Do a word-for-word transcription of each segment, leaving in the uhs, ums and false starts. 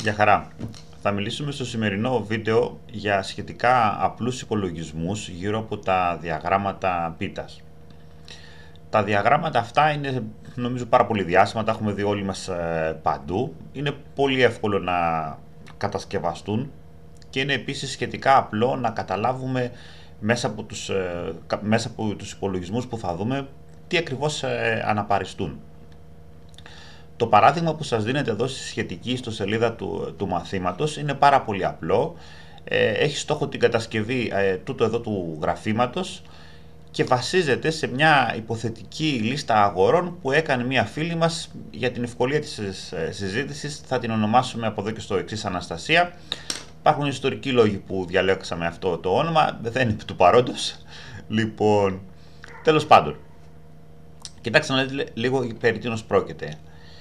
Γεια χαρά. Θα μιλήσουμε στο σημερινό βίντεο για σχετικά απλούς υπολογισμούς γύρω από τα διαγράμματα πίτας. Τα διαγράμματα αυτά είναι νομίζω πάρα πολύ διάσημα, τα έχουμε δει όλοι μας παντού. Είναι πολύ εύκολο να κατασκευαστούν και είναι επίσης σχετικά απλό να καταλάβουμε μέσα από τους, μέσα από τους υπολογισμούς που θα δούμε τι ακριβώς αναπαριστούν. Το παράδειγμα που σας δίνεται εδώ στη σχετική ιστοσελίδα του, του μαθήματος είναι πάρα πολύ απλό. Ε, έχει στόχο την κατασκευή ε, τούτο εδώ του γραφήματος και βασίζεται σε μια υποθετική λίστα αγορών που έκανε μια φίλη μας για την ευκολία της συζήτησης. Θα την ονομάσουμε από εδώ και στο εξής Αναστασία. Υπάρχουν ιστορικοί λόγοι που διαλέξαμε αυτό το όνομα, δεν είναι του παρόντος. Λοιπόν, τέλος πάντων, κοιτάξτε να δείτε λίγο περί τίνος πρόκειται.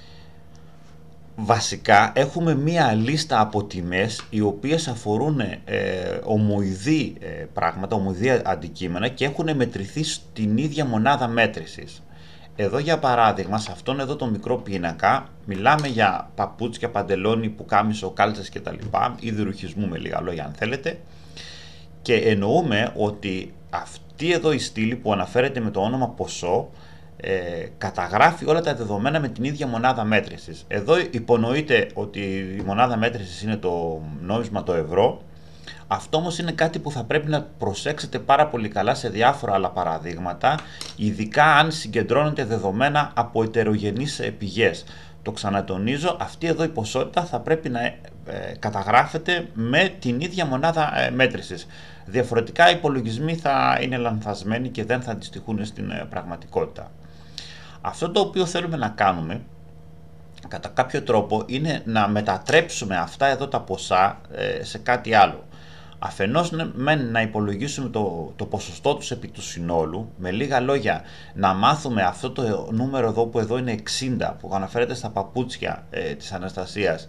Βασικά έχουμε μία λίστα από τιμές οι οποίες αφορούν ε, ομοειδή ε, πράγματα, ομοειδή αντικείμενα και έχουν μετρηθεί στην ίδια μονάδα μέτρησης. Εδώ για παράδειγμα, σε αυτόν εδώ το μικρό πίνακα, μιλάμε για παπούτσια, παντελόνι, πουκάμισο, κάλτσες κτλ. Είδη ρουχισμού με λίγα λόγια αν θέλετε. Και εννοούμε ότι αυτή εδώ η στήλη που αναφέρεται με το όνομα ποσό, Ε, καταγράφει όλα τα δεδομένα με την ίδια μονάδα μέτρησης. Εδώ υπονοείται ότι η μονάδα μέτρησης είναι το νόμισμα το ευρώ. Αυτό όμως είναι κάτι που θα πρέπει να προσέξετε πάρα πολύ καλά σε διάφορα άλλα παραδείγματα, ειδικά αν συγκεντρώνετε δεδομένα από ετερογενείς πηγές. Το ξανατονίζω, αυτή εδώ η ποσότητα θα πρέπει να ε, καταγράφεται με την ίδια μονάδα ε, μέτρησης. Διαφορετικά οι υπολογισμοί θα είναι λανθασμένοι και δεν θα αντιστοιχούν στην ε, πραγματικότητα. Αυτό το οποίο θέλουμε να κάνουμε κατά κάποιο τρόπο είναι να μετατρέψουμε αυτά εδώ τα ποσά ε, σε κάτι άλλο. Αφενός με να υπολογίσουμε το, το ποσοστό τους επί του συνόλου, με λίγα λόγια να μάθουμε αυτό το νούμερο εδώ που εδώ είναι εξήντα που αναφέρεται στα παπούτσια ε, της Αναστασίας,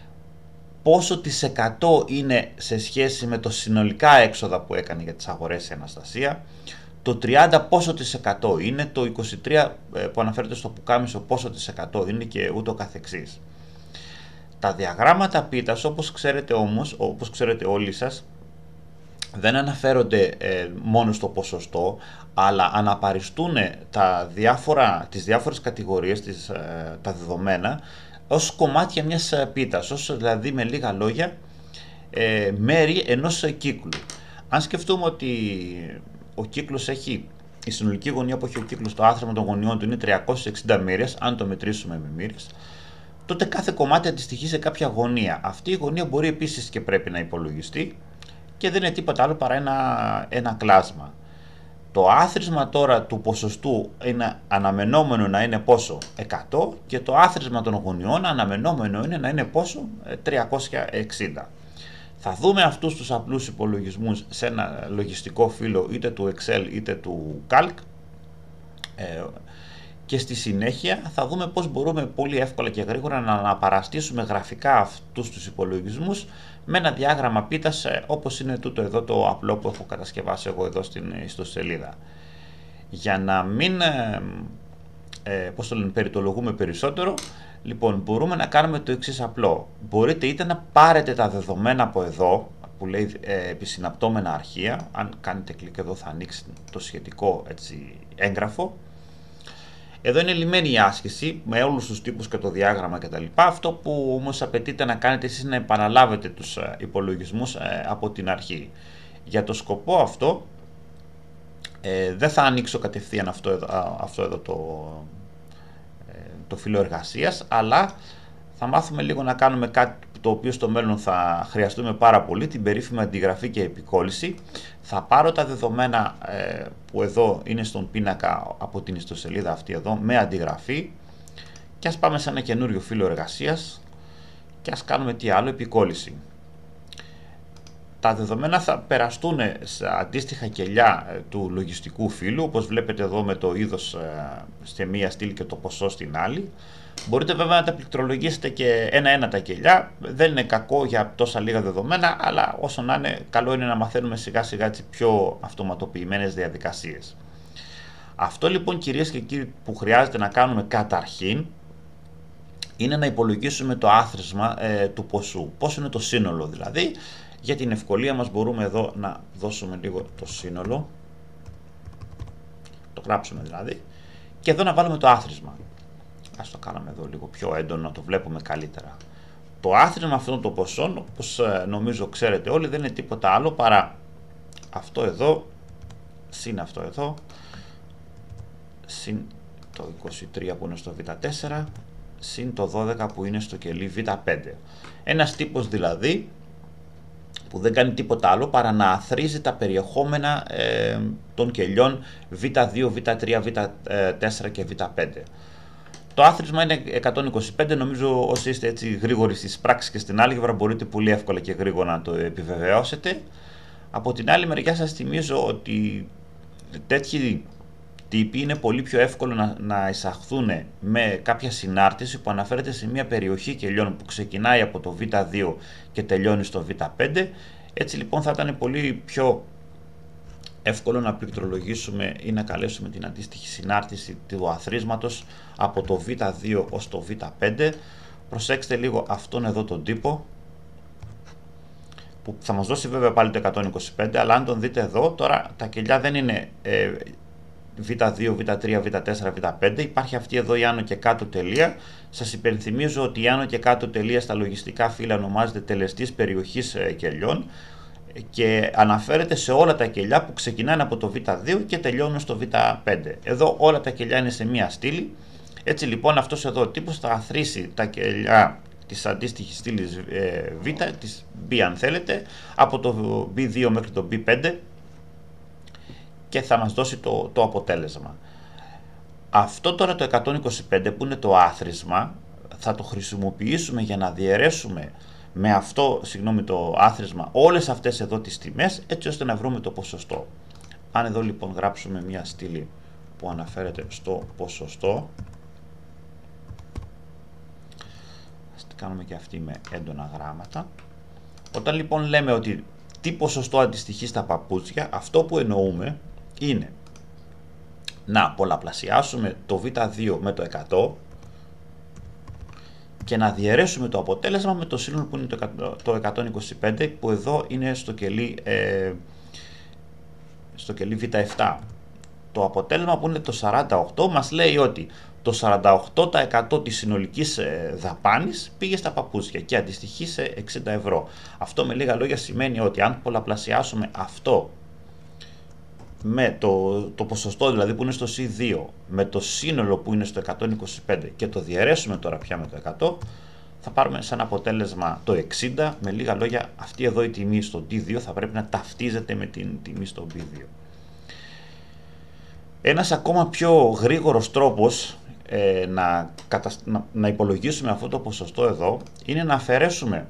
πόσο της εκατό είναι σε σχέση με το συνολικά έξοδα που έκανε για τις αγορές η Αναστασία, το τριάντα πόσο της εκατό είναι, το είκοσι τρία που αναφέρεται στο πουκάμισο πόσο της εκατό είναι και ούτω καθεξής. Τα διαγράμματα πίτας, όπως ξέρετε όμως, όπως ξέρετε όλοι σας, δεν αναφέρονται ε, μόνο στο ποσοστό, αλλά αναπαριστούν τα διάφορα, τις διάφορες κατηγορίες, τις, ε, τα δεδομένα, ως κομμάτια μιας πίτας, ως δηλαδή με λίγα λόγια ε, μέρη ενός κύκλου. Αν σκεφτούμε ότι ο κύκλος έχει, η συνολική γωνία που έχει ο κύκλος, το άθροισμα των γωνιών του είναι τριακόσιες εξήντα μοίρες, αν το μετρήσουμε με μοίρες, τότε κάθε κομμάτι αντιστοιχεί σε κάποια γωνία. Αυτή η γωνία μπορεί επίσης και πρέπει να υπολογιστεί και δεν είναι τίποτα άλλο παρά ένα, ένα κλάσμα. Το άθροισμα τώρα του ποσοστού είναι αναμενόμενο να είναι πόσο, εκατό, και το άθροισμα των γωνιών αναμενόμενο είναι να είναι πόσο, τριακόσια εξήντα. Θα δούμε αυτούς τους απλούς υπολογισμούς σε ένα λογιστικό φύλλο είτε του Excel είτε του Calc ε, και στη συνέχεια θα δούμε πώς μπορούμε πολύ εύκολα και γρήγορα να αναπαραστήσουμε γραφικά αυτούς τους υπολογισμούς με ένα διάγραμμα πίτας ε, όπως είναι τούτο εδώ το απλό που έχω κατασκευάσει εγώ εδώ στην ιστοσελίδα. Για να μην ε, ε, πώς το λένε, περιτολογούμε περισσότερο, λοιπόν, μπορούμε να κάνουμε το εξής απλό. Μπορείτε είτε να πάρετε τα δεδομένα από εδώ, που λέει ε, επισυναπτώμενα αρχεία, αν κάνετε κλικ εδώ θα ανοίξει το σχετικό έτσι, έγγραφο. Εδώ είναι λυμμένη η άσκηση με όλους τους τύπους και το διάγραμμα κτλ. Αυτό που όμως απαιτείται να κάνετε εσείς είναι να επαναλάβετε τους υπολογισμούς ε, από την αρχή. Για το σκοπό αυτό ε, δεν θα ανοίξω κατευθείαν αυτό εδώ, αυτό εδώ το... το φύλλο εργασίας, αλλά θα μάθουμε λίγο να κάνουμε κάτι το οποίο στο μέλλον θα χρειαστούμε πάρα πολύ, την περίφημη αντιγραφή και επικόλληση. Θα πάρω τα δεδομένα ε, που εδώ είναι στον πίνακα από την ιστοσελίδα αυτή εδώ με αντιγραφή και ας πάμε σε ένα καινούριο φύλλο εργασίας και ας κάνουμε τι άλλο, επικόλληση. Τα δεδομένα θα περαστούν σε αντίστοιχα κελιά του λογιστικού φύλλου, όπως βλέπετε εδώ με το είδος σε μία στήλη και το ποσό στην άλλη. Μπορείτε βέβαια να τα πληκτρολογήσετε και ένα-ένα τα κελιά, δεν είναι κακό για τόσα λίγα δεδομένα, αλλά όσο να είναι, καλό είναι να μαθαίνουμε σιγά σιγά πιο αυτοματοποιημένες διαδικασίες. Αυτό λοιπόν, κυρίες και κύριοι, που χρειάζεται να κάνουμε καταρχήν είναι να υπολογίσουμε το άθροισμα ε, του ποσού. Πώς είναι το σύνολο δηλαδή. Για την ευκολία μας μπορούμε εδώ να δώσουμε λίγο το σύνολο. Το γράψουμε δηλαδή. Και εδώ να βάλουμε το άθροισμα. Ας το κάνουμε εδώ λίγο πιο έντονο, να το βλέπουμε καλύτερα. Το άθροισμα αυτών των ποσών, όπως νομίζω ξέρετε όλοι, δεν είναι τίποτα άλλο παρά αυτό εδώ, συν αυτό εδώ, συν το είκοσι τρία που είναι στο β τέσσερα, συν το δώδεκα που είναι στο κελί β πέντε. Ένας τύπος δηλαδή που δεν κάνει τίποτα άλλο παρά να αθροίζει τα περιεχόμενα ε, των κελιών β δύο, β τρία, β τέσσερα και β πέντε. Το άθροισμα είναι εκατόν είκοσι πέντε, νομίζω όσοι είστε έτσι γρήγοροι στις πράξεις και στην άλγευρα μπορείτε πολύ εύκολα και γρήγορα να το επιβεβαιώσετε. Από την άλλη μεριά σας θυμίζω ότι τέτοιοι τύποι είναι πολύ πιο εύκολο να, να εισαχθούν με κάποια συνάρτηση που αναφέρεται σε μια περιοχή κελιών που ξεκινάει από το β δύο και τελειώνει στο β πέντε. Έτσι λοιπόν θα ήταν πολύ πιο εύκολο να πληκτρολογήσουμε ή να καλέσουμε την αντίστοιχη συνάρτηση του αθροίσματος από το β δύο ως το β πέντε. Προσέξτε λίγο αυτόν εδώ τον τύπο που θα μας δώσει βέβαια πάλι το εκατόν είκοσι πέντε, αλλά αν τον δείτε εδώ τώρα τα κελιά δεν είναι ε, β δύο, β τρία, β τέσσερα, β πέντε, υπάρχει αυτή εδώ η άνω και κάτω τελεία. Σας υπενθυμίζω ότι η άνω και κάτω τελεία στα λογιστικά φύλλα ονομάζεται τελεστής περιοχής ε, κελιών και αναφέρεται σε όλα τα κελιά που ξεκινάνε από το β δύο και τελειώνουν στο β πέντε. Εδώ όλα τα κελιά είναι σε μία στήλη. Έτσι λοιπόν αυτός εδώ ο τύπος θα αθροίσει τα κελιά της αντίστοιχης στήλης ε, β, της B αν θέλετε, από το μπι δύο μέχρι το μπι πέντε και θα μας δώσει το, το αποτέλεσμα. Αυτό τώρα το εκατόν είκοσι πέντε που είναι το άθροισμα θα το χρησιμοποιήσουμε για να διαιρέσουμε με αυτό, συγγνώμη, το άθροισμα όλες αυτές εδώ τις τιμές έτσι ώστε να βρούμε το ποσοστό. Αν εδώ λοιπόν γράψουμε μια στήλη που αναφέρεται στο ποσοστό, ας την κάνουμε και αυτή με έντονα γράμματα. Όταν λοιπόν λέμε ότι τι ποσοστό αντιστοιχεί στα παπούτσια, αυτό που εννοούμε είναι να πολλαπλασιάσουμε το β δύο με το εκατό και να διαιρέσουμε το αποτέλεσμα με το σύνολο που είναι το εκατόν είκοσι πέντε, που εδώ είναι στο κελί, ε, στο κελί β επτά. Το αποτέλεσμα που είναι το σαράντα οκτώ μας λέει ότι το σαράντα οκτώ τοις εκατό της συνολικής δαπάνης πήγε στα παπούτσια και αντιστοιχεί σε εξήντα ευρώ. Αυτό με λίγα λόγια σημαίνει ότι αν πολλαπλασιάσουμε αυτό με το, το ποσοστό δηλαδή που είναι στο σι δύο με το σύνολο που είναι στο εκατόν είκοσι πέντε και το διαιρέσουμε τώρα πια με το εκατό, θα πάρουμε σαν αποτέλεσμα το εξήντα. Με λίγα λόγια αυτή εδώ η τιμή στο ντι δύο θα πρέπει να ταυτίζεται με την τιμή στο μπι δύο. Ένας ακόμα πιο γρήγορος τρόπος ε, να, να, να υπολογίσουμε αυτό το ποσοστό εδώ είναι να αφαιρέσουμε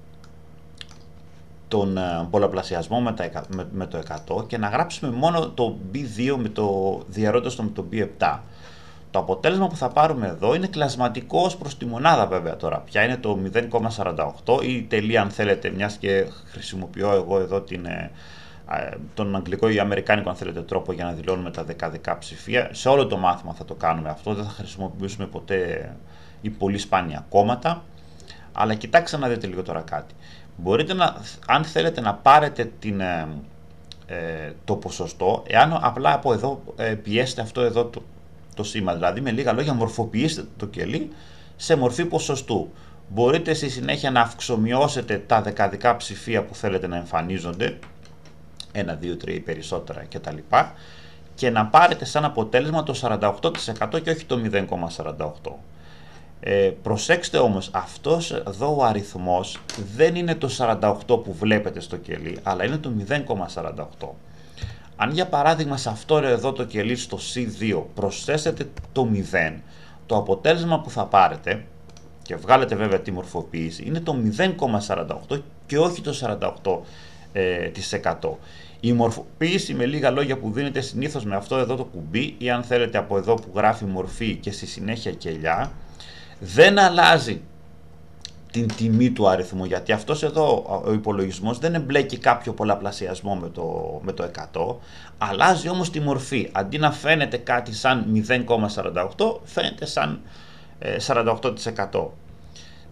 τον πολλαπλασιασμό με, τα, με, με το εκατό και να γράψουμε μόνο το μπι δύο με το διαιρώτες το με το μπι επτά. Το αποτέλεσμα που θα πάρουμε εδώ είναι κλασματικό ως προς τη μονάδα βέβαια τώρα. Πια είναι το μηδέν κόμμα σαράντα οκτώ ή τελεία αν θέλετε, μιας και χρησιμοποιώ εγώ εδώ την, τον αγγλικό ή αμερικάνικο αν θέλετε τρόπο για να δηλώνουμε τα δεκαδικά ψηφία. Σε όλο το μάθημα θα το κάνουμε αυτό, δεν θα χρησιμοποιήσουμε ποτέ ή πολύ σπάνια κόμματα. Αλλά κοιτάξτε να δείτε λίγο τώρα κάτι. Μπορείτε να, αν θέλετε να πάρετε την, ε, το ποσοστό, εάν απλά από εδώ ε, πιέσετε αυτό εδώ το, το σήμα, δηλαδή με λίγα λόγια μορφοποιήσετε το κελί σε μορφή ποσοστού. Μπορείτε στη συνέχεια να αυξομειώσετε τα δεκαδικά ψηφία που θέλετε να εμφανίζονται, ένα, δύο, τρία ή περισσότερα κτλ. Και να πάρετε σαν αποτέλεσμα το σαράντα οκτώ τοις εκατό και όχι το μηδέν κόμμα σαράντα οκτώ. Ε, προσέξτε όμως, αυτός εδώ ο αριθμός δεν είναι το σαράντα οκτώ που βλέπετε στο κελί, αλλά είναι το μηδέν κόμμα σαράντα οκτώ. Αν για παράδειγμα σε αυτό εδώ το κελί στο σι δύο προσθέσετε το μηδέν, το αποτέλεσμα που θα πάρετε, και βγάλετε βέβαια τη μορφοποίηση, είναι το μηδέν κόμμα σαράντα οκτώ και όχι το σαράντα οκτώ τοις εκατό. Η μορφοποίηση με λίγα λόγια που δίνεται συνήθως με αυτό εδώ το κουμπί ή αν θέλετε από εδώ που γράφει μορφή και στη συνέχεια κελιά, δεν αλλάζει την τιμή του αριθμού, γιατί αυτός εδώ ο υπολογισμός δεν εμπλέκει κάποιο πολλαπλασιασμό με το, με το εκατό, αλλάζει όμως τη μορφή. Αντί να φαίνεται κάτι σαν μηδέν κόμμα σαράντα οκτώ, φαίνεται σαν ε, σαράντα οκτώ τοις εκατό.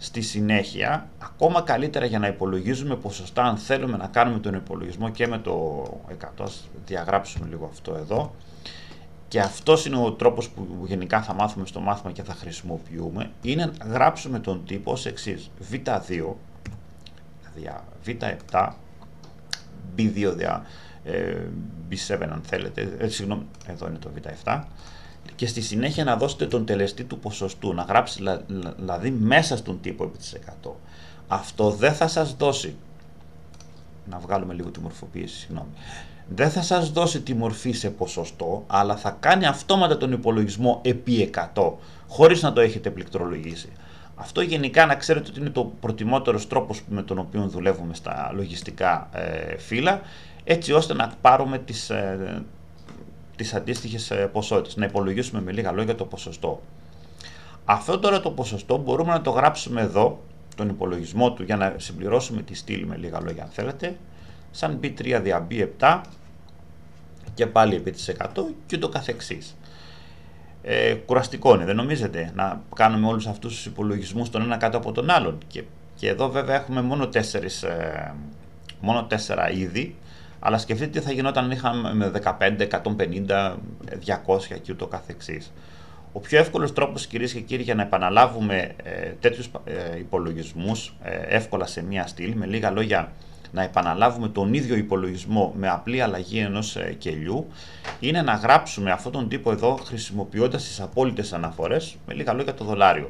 Στη συνέχεια, ακόμα καλύτερα για να υπολογίζουμε ποσοστά, αν θέλουμε να κάνουμε τον υπολογισμό και με το εκατό, ας διαγράψουμε λίγο αυτό εδώ, και αυτός είναι ο τρόπος που γενικά θα μάθουμε στο μάθημα και θα χρησιμοποιούμε, είναι να γράψουμε τον τύπο ως εξής: β δύο δια β επτά, μπι δύο δια ε, μπι επτά αν θέλετε, ε, συγγνώμη, εδώ είναι το β επτά, και στη συνέχεια να δώσετε τον τελεστή του ποσοστού, να γράψει δηλαδή μέσα στον τύπο επί της εκατό. Αυτό δεν θα σας δώσει, να βγάλουμε λίγο τη μορφοποίηση, συγγνώμη, δεν θα σας δώσει τη μορφή σε ποσοστό, αλλά θα κάνει αυτόματα τον υπολογισμό επί εκατό, χωρίς να το έχετε πληκτρολογήσει. Αυτό γενικά να ξέρετε ότι είναι το προτιμότερος τρόπος με τον οποίο δουλεύουμε στα λογιστικά ε, φύλλα, έτσι ώστε να πάρουμε τις, ε, τις αντίστοιχες ε, ποσότητες, να υπολογίσουμε με λίγα λόγια το ποσοστό. Αυτό τώρα το ποσοστό μπορούμε να το γράψουμε εδώ, τον υπολογισμό του, για να συμπληρώσουμε τη στήλη με λίγα λόγια αν θέλετε, σαν μπι τρία δια μπι επτά και πάλι επί της εκατό και ούτω καθεξής. Ε, κουραστικό είναι, δεν νομίζετε, να κάνουμε όλους αυτούς τους υπολογισμούς τον ένα κάτω από τον άλλον? Και, και εδώ βέβαια έχουμε μόνο, τέσσερις, ε, μόνο τέσσερα είδη, αλλά σκεφτείτε τι θα γινόταν αν είχαμε με δεκαπέντε, εκατόν πενήντα, διακόσια και ούτω καθεξής. Ο πιο εύκολος τρόπος, κυρίες και κύριοι, για να επαναλάβουμε ε, τέτοιους ε, υπολογισμούς ε, εύκολα σε μία στήλη, με λίγα λόγια να επαναλάβουμε τον ίδιο υπολογισμό με απλή αλλαγή ενός ε, κελιού, είναι να γράψουμε αυτόν τον τύπο εδώ χρησιμοποιώντας τις απόλυτες αναφορές, με λίγα λόγια το δολάριο.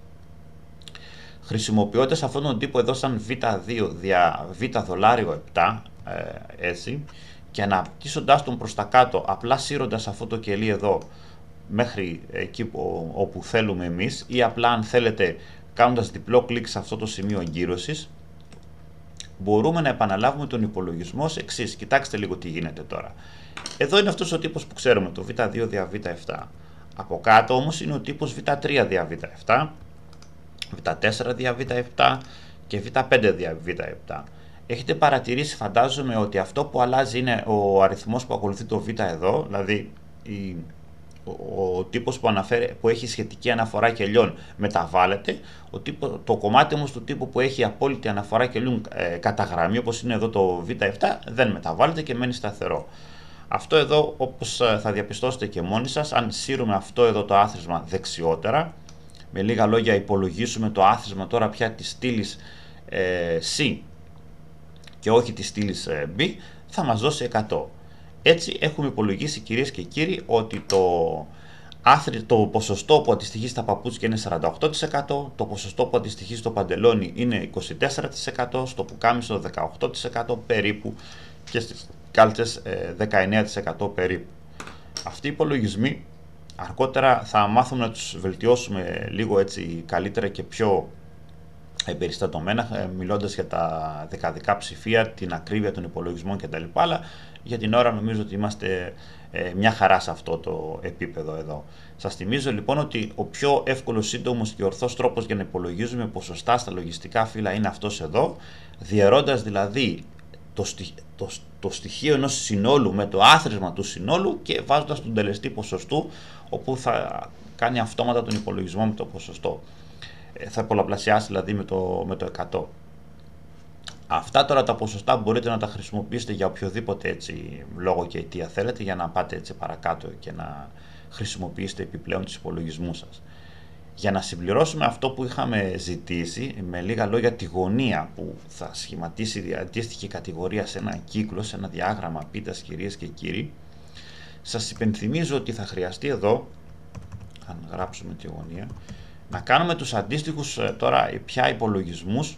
Χρησιμοποιώντας αυτόν τον τύπο εδώ σαν β δύο δια β δολάριο επτά, ε, έτσι, και αναπτύσσοντας τον προς τα κάτω, απλά σύροντας αυτό το κελί εδώ μέχρι εκεί όπου θέλουμε εμείς, ή απλά αν θέλετε κάνοντας διπλό κλικ σε αυτό το σημείο εγκύρωσης, μπορούμε να επαναλάβουμε τον υπολογισμό ως εξής. Κοιτάξτε λίγο τι γίνεται τώρα. Εδώ είναι αυτός ο τύπος που ξέρουμε, το β δύο δια β επτά. Από κάτω όμως είναι ο τύπος β τρία δια β επτά, β τέσσερα δια β επτά και β πέντε δια β επτά. Έχετε παρατηρήσει, φαντάζομαι, ότι αυτό που αλλάζει είναι ο αριθμός που ακολουθεί το β εδώ, δηλαδή η Ο, ο τύπος που, αναφέρει, που έχει σχετική αναφορά κελιών μεταβάλλεται, ο τύπο, το κομμάτι όμως του τύπου που έχει απόλυτη αναφορά κελιών ε, κατά γραμμή, όπως είναι εδώ το β επτά, δεν μεταβάλλεται και μένει σταθερό. Αυτό εδώ, όπως θα διαπιστώσετε και μόνοι σας, αν σύρουμε αυτό εδώ το άθροισμα δεξιότερα, με λίγα λόγια υπολογίσουμε το άθροισμα τώρα πια της στήλης ε, C και όχι της στήλης ε, B, θα μας δώσει εκατό. Έτσι έχουμε υπολογίσει, κυρίες και κύριοι, ότι το, άθρι, το ποσοστό που αντιστοιχεί στα παπούτσια είναι σαράντα οκτώ τοις εκατό, το ποσοστό που αντιστοιχεί στο παντελόνι είναι είκοσι τέσσερα τοις εκατό, στο πουκάμισο δεκαοκτώ τοις εκατό περίπου και στις κάλτσες δεκαεννέα τοις εκατό περίπου. Αυτοί οι υπολογισμοί αργότερα θα μάθουμε να τους βελτιώσουμε λίγο έτσι καλύτερα και πιο εμπεριστατωμένα, μιλώντας για τα δεκαδικά ψηφία, την ακρίβεια των υπολογισμών κτλ. Αλλά για την ώρα νομίζω ότι είμαστε ε, μια χαρά σε αυτό το επίπεδο εδώ. Σας θυμίζω λοιπόν ότι ο πιο εύκολος, σύντομος και ορθός τρόπος για να υπολογίζουμε ποσοστά στα λογιστικά φύλλα είναι αυτός εδώ, διαιρώντας δηλαδή το, στοιχ, το, το στοιχείο ενός συνόλου με το άθροισμα του συνόλου και βάζοντας τον τελεστή ποσοστού, όπου θα κάνει αυτόματα τον υπολογισμό με το ποσοστό. Θα πολλαπλασιάσει δηλαδή με το, με το εκατό. Αυτά τώρα τα ποσοστά μπορείτε να τα χρησιμοποιήσετε για οποιοδήποτε έτσι λόγο και αιτία θέλετε, για να πάτε έτσι παρακάτω και να χρησιμοποιήσετε επιπλέον τους υπολογισμούς σας. Για να συμπληρώσουμε αυτό που είχαμε ζητήσει, με λίγα λόγια τη γωνία που θα σχηματίσει αντίστοιχη κατηγορία σε ένα κύκλο, σε ένα διάγραμμα πίτας, κυρίες και κύριοι, σας υπενθυμίζω ότι θα χρειαστεί εδώ, αν γράψουμε τη γωνία, να κάνουμε τους αντίστοιχους τώρα πια υπολογισμούς,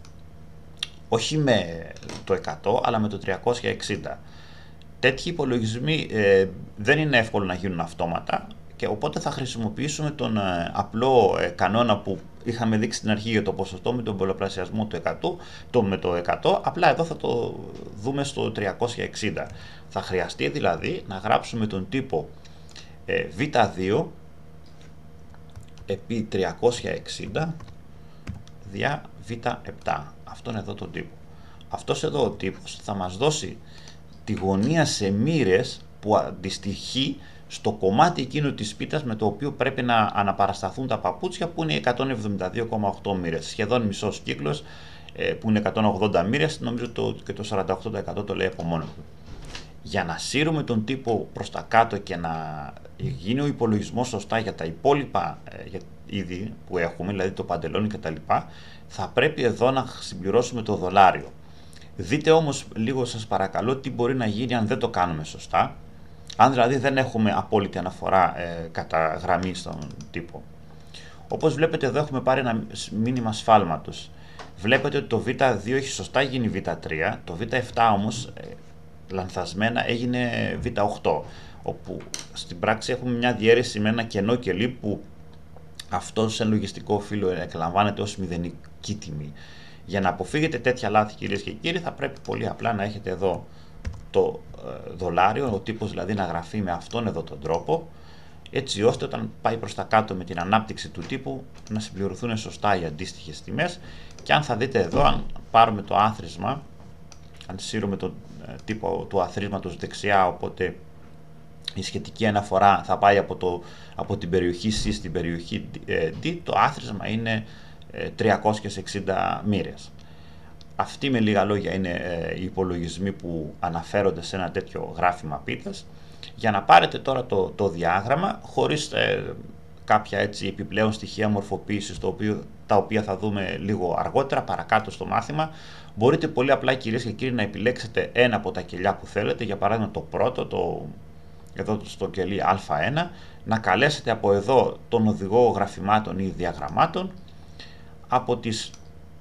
όχι με το εκατό αλλά με το τριακόσια εξήντα. Τέτοιοι υπολογισμοί ε, δεν είναι εύκολο να γίνουν αυτόματα, και οπότε θα χρησιμοποιήσουμε τον ε, απλό ε, κανόνα που είχαμε δείξει στην αρχή για το ποσοστό με τον πολλαπλασιασμό του εκατό, το, με το εκατό, απλά εδώ θα το δούμε στο τριακόσια εξήντα. Θα χρειαστεί δηλαδή να γράψουμε τον τύπο ε, β δύο επί τριακόσια εξήντα δια β επτά. Αυτό είναι εδώ το τύπο. Αυτός εδώ ο τύπος θα μας δώσει τη γωνία σε μοίρες που αντιστοιχεί στο κομμάτι εκείνο της πίτας με το οποίο πρέπει να αναπαρασταθούν τα παπούτσια, που είναι εκατόν εβδομήντα δύο κόμμα οκτώ μοίρες, σχεδόν μισός κύκλος, που είναι εκατόν ογδόντα μοίρες, νομίζω το, και το σαράντα οκτώ τοις εκατό το λέει από μόνο του. Για να σύρουμε τον τύπο προς τα κάτω και να γίνει ο υπολογισμός σωστά για τα υπόλοιπα ε, είδη που έχουμε, δηλαδή το παντελόνι κτλ., θα πρέπει εδώ να συμπληρώσουμε το δολάριο. Δείτε όμως λίγο, σας παρακαλώ, τι μπορεί να γίνει αν δεν το κάνουμε σωστά, αν δηλαδή δεν έχουμε απόλυτη αναφορά ε, κατά γραμμή στον τύπο. Όπως βλέπετε εδώ έχουμε πάρει ένα μήνυμα σφάλματος. Βλέπετε ότι το β δύο έχει σωστά γίνει β τρία, το β επτά όμως ε, λανθασμένα έγινε β οκτώ, όπου στην πράξη έχουμε μια διαίρεση με ένα κενό κελί που αυτό σε λογιστικό φύλλο εκλαμβάνεται ως μηδενική τιμή. Για να αποφύγετε τέτοια λάθη, κυρίες και κύριοι, θα πρέπει πολύ απλά να έχετε εδώ το ε, δολάριο, ο τύπος δηλαδή να γραφεί με αυτόν εδώ τον τρόπο, έτσι ώστε όταν πάει προς τα κάτω με την ανάπτυξη του τύπου να συμπληρωθούν σωστά οι αντίστοιχες τιμές. Και αν θα δείτε εδώ, αν πάρουμε το άθροισμα, αν σύρουμε τον ε, τύπο του αθροίσματος δεξιά, οπότε η σχετική αναφορά θα πάει από, το, από την περιοχή C στην περιοχή D, το άθροισμα είναι τριακόσιες εξήντα μοίρες. Αυτοί με λίγα λόγια είναι οι υπολογισμοί που αναφέρονται σε ένα τέτοιο γράφημα πίτας. Για να πάρετε τώρα το, το διάγραμμα, χωρίς ε, κάποια έτσι επιπλέον στοιχεία μορφοποίησης, το οποίο, τα οποία θα δούμε λίγο αργότερα παρακάτω στο μάθημα, μπορείτε πολύ απλά, κυρίες και κύριοι, να επιλέξετε ένα από τα κελιά που θέλετε, για παράδειγμα το πρώτο, το εδώ στο κελί α ένα, να καλέσετε από εδώ τον οδηγό γραφημάτων ή διαγραμμάτων, από, τις,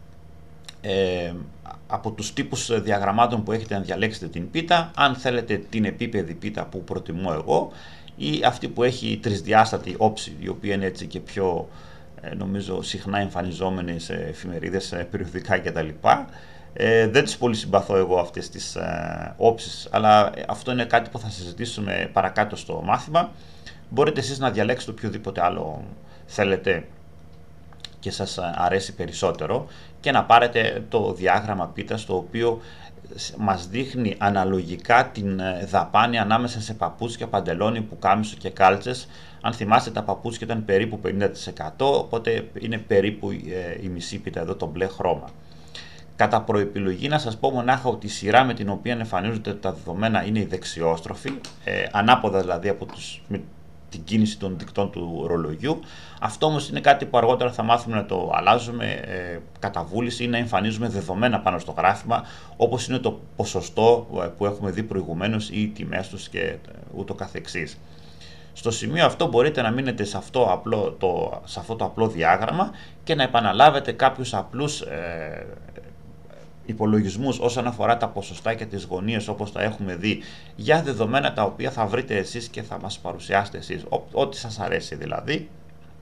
ε, από τους τύπους διαγραμμάτων που έχετε να διαλέξετε την πίτα, αν θέλετε την επίπεδη πίτα που προτιμώ εγώ, ή αυτή που έχει τρισδιάστατη όψη, η οποία είναι έτσι και πιο ε, νομίζω συχνά εμφανιζόμενη σε εφημερίδες, περιοδικά κτλ. Ε, δεν τις πολύ συμπαθώ εγώ αυτές τις ε, όψεις, αλλά αυτό είναι κάτι που θα συζητήσουμε παρακάτω στο μάθημα. Μπορείτε εσείς να διαλέξετε οποιοδήποτε άλλο θέλετε και σας αρέσει περισσότερο και να πάρετε το διάγραμμα πίτας, το οποίο μας δείχνει αναλογικά την δαπάνη ανάμεσα σε παπούτσια, παντελόνι, πουκάμισο και κάλτσες. Αν θυμάστε, τα παπούτσια ήταν περίπου πενήντα τοις εκατό, οπότε είναι περίπου η μισή πίτα εδώ το μπλε χρώμα. Κατά προεπιλογή να σας πω μονάχα ότι η σειρά με την οποία εμφανίζονται τα δεδομένα είναι η δεξιόστροφη, ε, ανάποδα δηλαδή από τους, με την κίνηση των δικτών του ρολογιού. Αυτό όμως είναι κάτι που αργότερα θα μάθουμε να το αλλάζουμε ε, κατά βούληση ή να εμφανίζουμε δεδομένα πάνω στο γράφημα, όπως είναι το ποσοστό που έχουμε δει προηγουμένως ή οι τιμές τους και ούτω καθεξής. Στο σημείο αυτό μπορείτε να μείνετε σε αυτό, απλό, το, σε αυτό το απλό διάγραμμα και να επαναλάβετε κάποιους απλούς ε, υπολογισμούς όσον αφορά τα ποσοστά και τις γωνίες, όπως τα έχουμε δει, για δεδομένα τα οποία θα βρείτε εσείς και θα μας παρουσιάσετε εσείς, ό,τι σας αρέσει δηλαδή.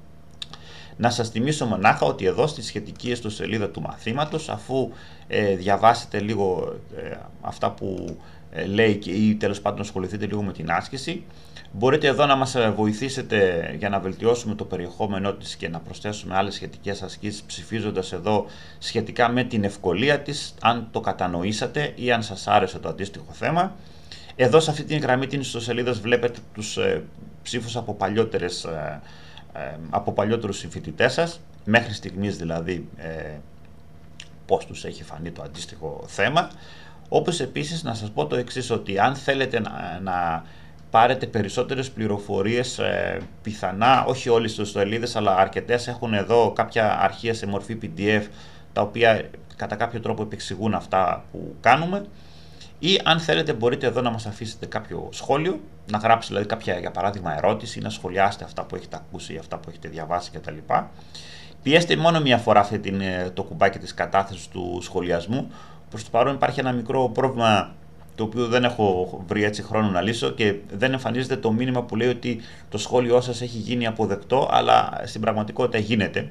Να σας θυμίσω μονάχα ότι εδώ στη σχετική ιστοσελίδα του μαθήματος, αφού ε, διαβάσετε λίγο ε, αυτά που ε, λέει και, ή τέλος πάντων ασχοληθείτε λίγο με την άσκηση, μπορείτε εδώ να μας βοηθήσετε για να βελτιώσουμε το περιεχόμενό της και να προσθέσουμε άλλες σχετικές ασκήσεις, ψηφίζοντας εδώ σχετικά με την ευκολία της, αν το κατανοήσατε ή αν σας άρεσε το αντίστοιχο θέμα. Εδώ σε αυτή την γραμμή της ιστοσελίδας βλέπετε τους ε, ψήφους από, παλιότερες, ε, ε, από παλιότερους συμφοιτητές σας, μέχρι στιγμής δηλαδή ε, πώς τους έχει φανεί το αντίστοιχο θέμα. Όπως επίσης να σας πω το εξής, ότι αν θέλετε να, να πάρετε περισσότερες πληροφορίες, ε, πιθανά, όχι όλες τις ιστοσελίδες, αλλά αρκετές έχουν εδώ κάποια αρχεία σε μορφή πι ντι εφ, τα οποία κατά κάποιο τρόπο επεξηγούν αυτά που κάνουμε. Ή αν θέλετε μπορείτε εδώ να μας αφήσετε κάποιο σχόλιο, να γράψετε δηλαδή κάποια, για παράδειγμα, ερώτηση ή να σχολιάσετε αυτά που έχετε ακούσει ή αυτά που έχετε διαβάσει κτλ. Πιέστε μόνο μία φορά αυτή την, το κουμπάκι της κατάθεσης του σχολιασμού. Προς το παρόν υπάρχει ένα μικρό πρόβλημα, το οποίο δεν έχω βρει έτσι χρόνο να λύσω, και δεν εμφανίζεται το μήνυμα που λέει ότι το σχόλιο σας έχει γίνει αποδεκτό, αλλά στην πραγματικότητα γίνεται.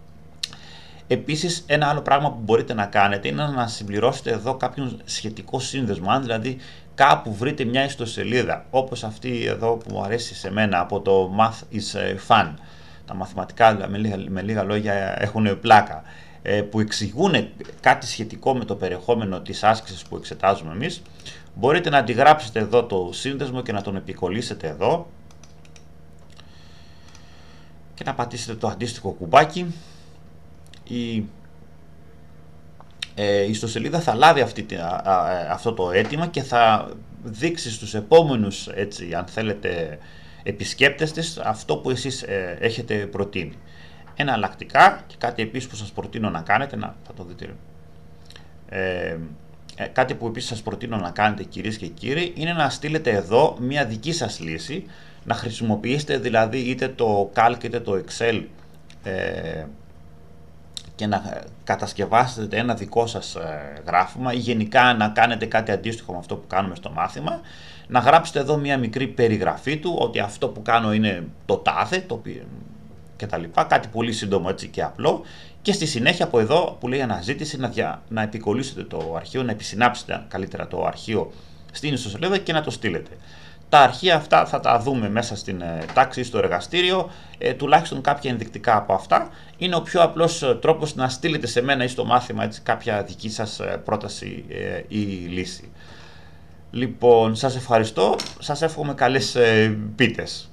Επίσης, ένα άλλο πράγμα που μπορείτε να κάνετε είναι να συμπληρώσετε εδώ κάποιον σχετικό σύνδεσμο. Αν δηλαδή κάπου βρείτε μια ιστοσελίδα, όπως αυτή εδώ που μου αρέσει σε μένα, από το Math is Fun, τα μαθηματικά με λίγα, με λίγα λόγια έχουν πλάκα, που εξηγούν κάτι σχετικό με το περιεχόμενο της άσκησης που εξετάζουμε εμείς, μπορείτε να αντιγράψετε εδώ το σύνδεσμο και να τον επικολλήσετε εδώ, και να πατήσετε το αντίστοιχο κουμπάκι. Η ε, η ιστοσελίδα θα λάβει αυτή, α, α, αυτό το αίτημα και θα δείξει στους επόμενους, έτσι, αν θέλετε, επισκέπτες της αυτό που εσείς ε, έχετε προτείνει. Εναλλακτικά, και κάτι επίσης που σας προτείνω να κάνετε, να, θα το δείτε, ε, ε, κάτι που επίσης σας προτείνω να κάνετε, κυρίες και κύριοι, είναι να στείλετε εδώ μια δική σας λύση, να χρησιμοποιήσετε δηλαδή είτε το Calc είτε το Excel ε, και να κατασκευάσετε ένα δικό σας γράφημα ή γενικά να κάνετε κάτι αντίστοιχο με αυτό που κάνουμε στο μάθημα, να γράψετε εδώ μια μικρή περιγραφή του, ότι αυτό που κάνω είναι το τάδε, το οποίο και τα λοιπά, κάτι πολύ σύντομο, έτσι, και απλό, και στη συνέχεια από εδώ που λέει αναζήτηση να, δια, να επικολλήσετε το αρχείο, να επισυνάψετε καλύτερα το αρχείο στην ιστοσελίδα και να το στείλετε. Τα αρχεία αυτά θα τα δούμε μέσα στην ε, τάξη, στο εργαστήριο, ε, τουλάχιστον κάποια ενδεικτικά από αυτά. Είναι ο πιο απλός ε, τρόπος να στείλετε σε μένα ή στο μάθημα, έτσι, κάποια δική σας ε, πρόταση ε, ή λύση. Λοιπόν, σας ευχαριστώ, σας εύχομαι καλές ε, πίτες.